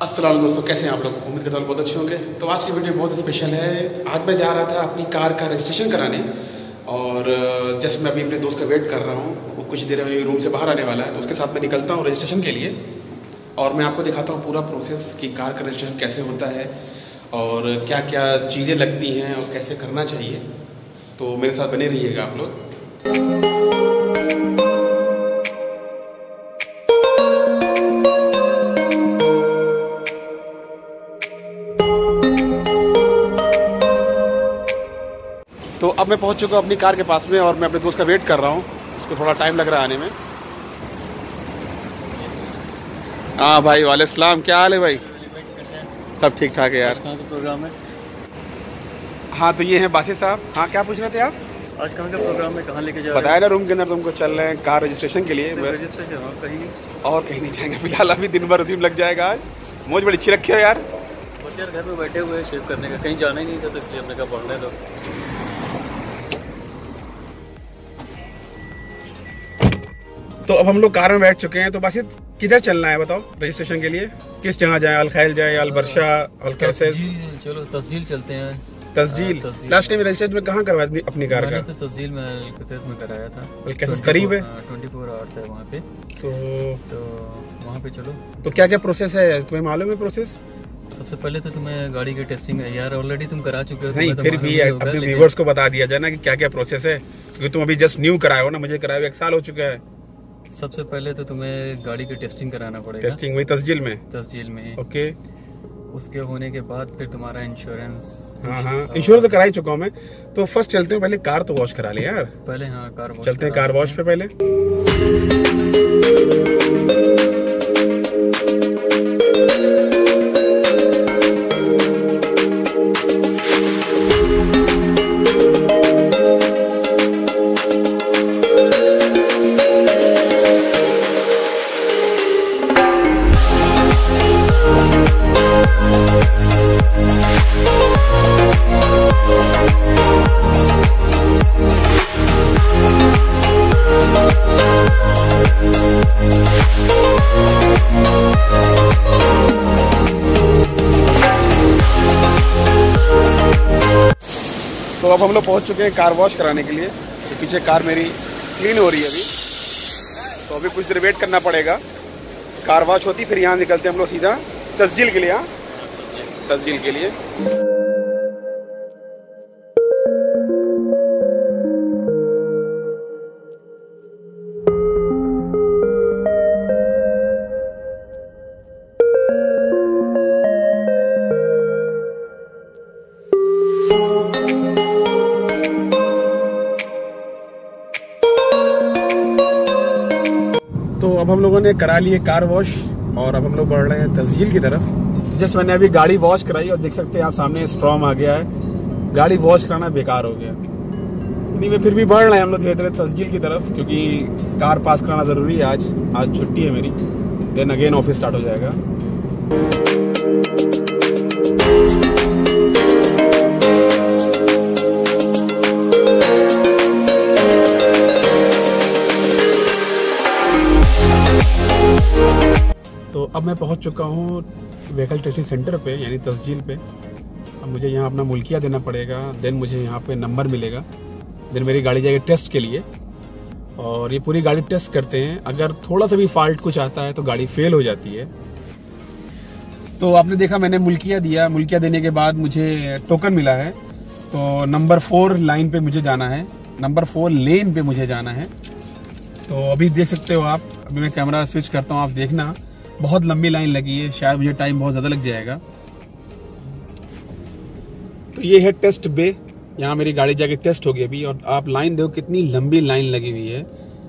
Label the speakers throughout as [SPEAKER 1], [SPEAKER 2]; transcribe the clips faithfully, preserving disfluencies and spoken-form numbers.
[SPEAKER 1] अस्सलाम दोस्तों, कैसे हैं आप लोग? उम्मीद करता हूँ बहुत अच्छे होंगे। तो आज की वीडियो बहुत स्पेशल है। आज मैं जा रहा था अपनी कार का रजिस्ट्रेशन कराने और जस्ट मैं अभी अपने दोस्त का वेट कर रहा हूँ। वो कुछ देर में रूम से बाहर आने वाला है, तो उसके साथ मैं निकलता हूँ रजिस्ट्रेशन के लिए और मैं आपको दिखाता हूँ पूरा प्रोसेस कि कार का रजिस्ट्रेशन कैसे होता है और क्या क्या चीज़ें लगती हैं और कैसे करना चाहिए। तो मेरे साथ बने रहिएगा आप लोग। तो अब मैं पहुंच चुका हूं अपनी कार के पास में और मैं अपने दोस्त का वेट कर रहा हूं। उसको थोड़ा टाइम लग रहा है आने में। हाँ भाई, वाले सलाम, क्या हाल है भाई? सब ठीक ठाक है यार।
[SPEAKER 2] कहाँ का प्रोग्राम है?
[SPEAKER 1] हाँ तो ये हैं बासित साहब। हाँ क्या पूछ रहे थे आप?
[SPEAKER 2] आज कहाँ का प्रोग्राम है, कहाँ लेके जा रहे हैं?
[SPEAKER 1] बताया ना, रूम के अंदर तुमको चल रहे हैं कार रजिस्ट्रेशन के लिए।
[SPEAKER 2] रजिस्ट्रेशन और कहीं
[SPEAKER 1] और कहीं नहीं जाएंगे फिलहाल, अभी दिन भर उसी में लग जाएगा। आज मौज बड़ी अच्छी रखी हो यार।
[SPEAKER 2] बस यार घर में बैठे हुए हैं, शेव करने का कहीं जाना ही नहीं था, तो इसलिए हमने कहा पढ़ने दो।
[SPEAKER 1] तो अब हम लोग कार में बैठ चुके हैं। तो बासित किधर चलना है बताओ रजिस्ट्रेशन के लिए? किस जगह जाए? अल खैल जाए, अल बरशा, अल कैसेस?
[SPEAKER 2] चलो तस्जील चलते हैं।
[SPEAKER 1] तस्जील? लास्ट टाइम रजिस्ट्रेशन में कहाँ करवाया अपनी कार का?
[SPEAKER 2] तो तस्जील में अल कैसेस में कराया था।
[SPEAKER 1] अल कैसेस करीब है,
[SPEAKER 2] ट्वेंटी फोर आवर्स है वहाँ पे।
[SPEAKER 1] तो
[SPEAKER 2] तो वहाँ पे चलो।
[SPEAKER 1] तो क्या क्या प्रोसेस है, तुम्हें मालूम है प्रोसेस?
[SPEAKER 2] सबसे पहले तो तुम्हें गाड़ी की टेस्टिंग है यार, ऑलरेडी तुम करा चुके हो।
[SPEAKER 1] नहीं, फिर भी अपने व्यूअर्स को बता दिया जाए ना कि क्या क्या प्रोसेस है, क्योंकि तुम अभी जस्ट न्यू कराए हो ना, मुझे कराए हुए एक साल हो चुका है।
[SPEAKER 2] सबसे पहले तो तुम्हें गाड़ी की टेस्टिंग कराना पड़ेगा।
[SPEAKER 1] टेस्टिंग वही तस्जील में?
[SPEAKER 2] तस्जील में।
[SPEAKER 1] ओके।
[SPEAKER 2] उसके होने के बाद फिर तुम्हारा इंश्योरेंस।
[SPEAKER 1] हाँ हाँ, इंश्योरेंस तो करा ही चुका हूँ मैं। तो फर्स्ट चलते हैं, पहले कार तो वॉश करा ले यार।
[SPEAKER 2] पहले हाँ कार वॉश
[SPEAKER 1] चलते हैं कार वॉश पे पहले। तो अब हम लोग पहुंच चुके हैं कार वॉश कराने के लिए। तो पीछे कार मेरी क्लीन हो रही है अभी, तो अभी कुछ देर वेट करना पड़ेगा। कार वॉश होती फिर यहाँ निकलते हैं हम लोग सीधा तस्जील के लिए। हाँ तस्जील के लिए। तो अब हम लोगों ने करा लिए कार वॉश और अब हम लोग बढ़ रहे हैं तस्जील की तरफ। जस्ट मैंने अभी गाड़ी वॉश कराई और देख सकते हैं आप सामने स्ट्रॉम आ गया है। गाड़ी वॉश कराना बेकार हो गया। नहीं वे फिर भी बढ़ रहे हैं हम लोग धीरे धीरे तस्जील की तरफ, क्योंकि कार पास कराना ज़रूरी है। आज आज छुट्टी है मेरी, देन अगेन ऑफिस स्टार्ट हो जाएगा। तो अब मैं पहुंच चुका हूं व्हीकल टेस्टिंग सेंटर पे, यानी तस्जील पे। अब मुझे यहां अपना मुल्किया देना पड़ेगा, देन मुझे यहां पे नंबर मिलेगा, देन मेरी गाड़ी जाएगी टेस्ट के लिए और ये पूरी गाड़ी टेस्ट करते हैं। अगर थोड़ा सा भी फॉल्ट कुछ आता है तो गाड़ी फेल हो जाती है। तो आपने देखा मैंने मुल्किया दिया, मुल्किया देने के बाद मुझे टोकन मिला है। तो नंबर फोर लाइन पे मुझे जाना है, नंबर फोर लेन पे मुझे जाना है। तो अभी देख सकते हो आप, अभी मैं कैमरा स्विच करता हूँ, आप देखना बहुत लंबी लाइन लगी है, शायद मुझे टाइम बहुत ज़्यादा लग जाएगा। तो ये है टेस्ट बे, यहाँ मेरी गाड़ी जाके टेस्ट होगी अभी। और आप लाइन देखो कितनी लंबी लाइन लगी हुई है।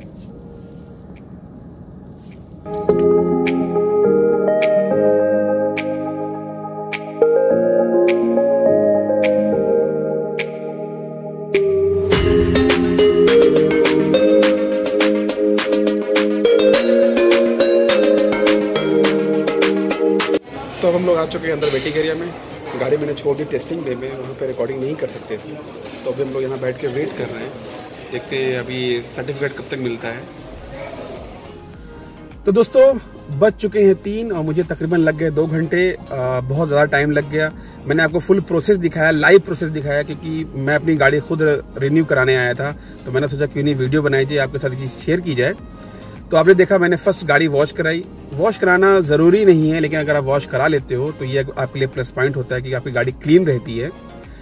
[SPEAKER 1] तो अब हम लोग आ चुके हैं अंदर वेटिंग एरिया में। गाड़ी मैंने छोड़ दी टेस्टिंग बे में, वहाँ पे रिकॉर्डिंग नहीं कर सकते थे, तो अभी हम लोग यहाँ बैठ के वेट कर रहे हैं, देखते हैं अभी सर्टिफिकेट कब तक मिलता है। तो दोस्तों बज चुके हैं तीन और मुझे तकरीबन लग गए दो घंटे। बहुत ज़्यादा टाइम लग गया। मैंने आपको फुल प्रोसेस दिखाया, लाइव प्रोसेस दिखाया, क्योंकि मैं अपनी गाड़ी खुद रिन्यू कराने आया था, तो मैंने सोचा क्यों नहीं वीडियो बनाई जाए, आपके साथ चीज़ शेयर की जाए। तो आपने देखा मैंने फर्स्ट गाड़ी वॉश कराई। वॉश कराना ज़रूरी नहीं है, लेकिन अगर आप वॉश करा लेते हो तो ये आपके लिए प्लस पॉइंट होता है कि आपकी गाड़ी क्लीन रहती है।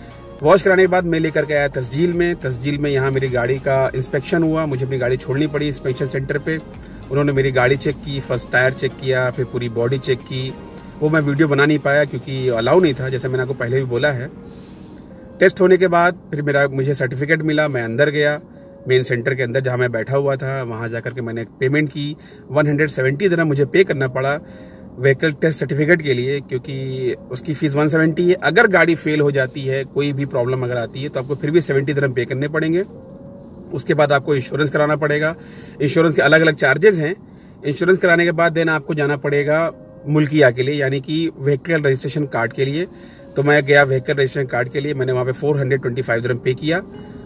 [SPEAKER 1] वॉश कराने के बाद मैं लेकर के आया तस्जील में। तस्जील में यहाँ मेरी गाड़ी का इंस्पेक्शन हुआ। मुझे अपनी गाड़ी छोड़नी पड़ी इंस्पेक्शन सेंटर पे। उन्होंने मेरी गाड़ी चेक की, फर्स्ट टायर चेक किया, फिर पूरी बॉडी चेक की। वो मैं वीडियो बना नहीं पाया क्योंकि अलाउ नहीं था, जैसे मैंने आपको पहले भी बोला है। टेस्ट होने के बाद फिर मेरा मुझे सर्टिफिकेट मिला। मैं अंदर गया मेन सेंटर के अंदर जहाँ मैं बैठा हुआ था। वहाँ जाकर के मैंने पेमेंट की। वन हंड्रेड सेवेंटी दिरहम मुझे पे करना पड़ा व्हीकल टेस्ट सर्टिफिकेट के लिए, क्योंकि उसकी फीस वन सेवेंटी है। अगर गाड़ी फेल हो जाती है, कोई भी प्रॉब्लम अगर आती है, तो आपको फिर भी सेवेंटी दिरहम पे करने पड़ेंगे। उसके बाद आपको इंश्योरेंस कराना पड़ेगा। इंश्योरेंस के अलग अलग चार्जेस हैं। इंश्योरेंस कराने के बाद देन आपको जाना पड़ेगा मुल्किया के लिए, यानी कि व्हीकल रजिस्ट्रेशन कार्ड के लिए। तो मैं गया व्हीकल रजिस्ट्रेशन कार्ड के लिए। मैंने वहाँ पे फोर हंड्रेड ट्वेंटी फाइव दिरहम पे किया।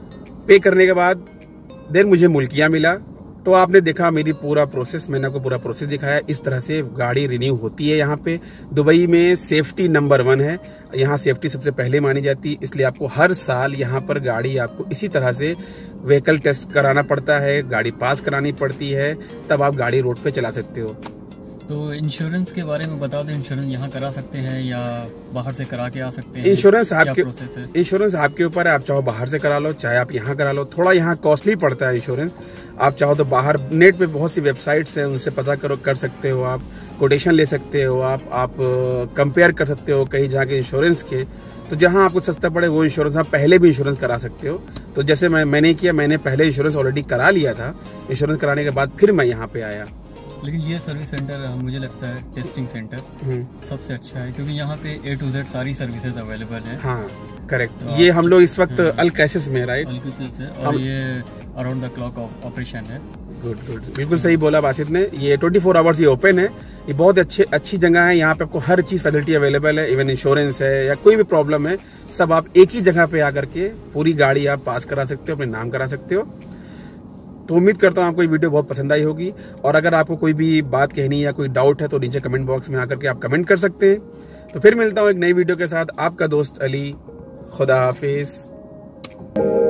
[SPEAKER 1] पे करने के बाद देन मुझे मुल्किया मिला। तो आपने देखा मेरी पूरा प्रोसेस, मैंने आपको पूरा प्रोसेस दिखाया। इस तरह से गाड़ी रिन्यू होती है। यहाँ पे दुबई में सेफ्टी नंबर वन है। यहाँ सेफ्टी सबसे पहले मानी जाती है, इसलिए आपको हर साल यहाँ पर गाड़ी आपको इसी तरह से व्हीकल टेस्ट कराना पड़ता है, गाड़ी पास करानी पड़ती है, तब आप गाड़ी रोड पे चला सकते हो।
[SPEAKER 2] तो इंश्योरेंस के बारे में बता दो, इंश्योरेंस यहाँ करा सकते हैं या बाहर से करा के आ सकते हैं?
[SPEAKER 1] इंश्योरेंस आपके इंश्योरेंस आपके ऊपर है। आप चाहो बाहर से करा लो, चाहे आप यहाँ करा लो। थोड़ा यहाँ कॉस्टली पड़ता है इंश्योरेंस। आप चाहो तो बाहर नेट पे बहुत सी वेबसाइट्स हैं, उनसे पता करो कर सकते हो। आप कोटेशन ले सकते हो, आप आप कंपेयर कर सकते हो कहीं जाके इंश्योरेंस के। तो जहाँ आपको सस्ता पड़े वो इंश्योरेंस आप पहले भी इंश्योरेंस करा सकते हो। तो जैसे मैं मैंने किया, मैंने पहले इंश्योरेंस ऑलरेडी करा लिया था। इंश्योरेंस कराने के बाद फिर मैं यहाँ पे आया।
[SPEAKER 2] लेकिन ये सर्विस सेंटर मुझे लगता है टेस्टिंग सेंटर सबसे अच्छा है, क्योंकि यहाँ पे ए टू जेड सारी सर्विसेज अवेलेबल है।
[SPEAKER 1] हाँ करेक्ट। तो ये हम लोग इस वक्त अल कैसेस में, राइट?
[SPEAKER 2] अल कैसेस है और ये अराउंड द क्लॉक ऑपरेशन है।
[SPEAKER 1] गुड गुड, बिल्कुल सही बोला बासित ने। ये ट्वेंटी फोर आवर्स ये ओपन है। ये बहुत अच्छे अच्छी जगह है। यहाँ पे आपको हर चीज फैसिलिटी अवेलेबल है। इवन इंश्योरेंस है या कोई भी प्रॉब्लम है, सब आप एक ही जगह पे आकर के पूरी गाड़ी आप पास करा सकते हो, अपने नाम करा सकते हो। तो उम्मीद करता हूँ आपको ये वीडियो बहुत पसंद आई होगी। और अगर आपको कोई भी बात कहनी या कोई डाउट है तो नीचे कमेंट बॉक्स में आकर के आप कमेंट कर सकते हैं। तो फिर मिलता हूँ एक नई वीडियो के साथ। आपका दोस्त अली। खुदा हाफिज।